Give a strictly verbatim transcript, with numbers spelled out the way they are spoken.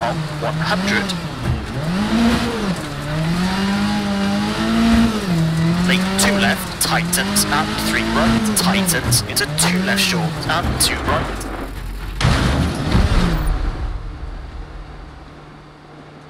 on one hundred. Lane two left, tightens, and three right, tightens into two left short, and two right.